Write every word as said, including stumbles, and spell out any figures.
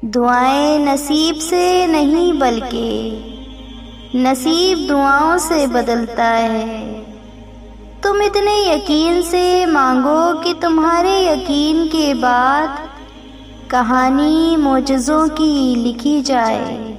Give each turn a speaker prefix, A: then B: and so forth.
A: दुआएं नसीब से नहीं बल्कि नसीब दुआओं से बदलता है। तुम इतने यकीन से मांगो कि तुम्हारे यकीन के बाद कहानी मोजज़ों की लिखी जाए।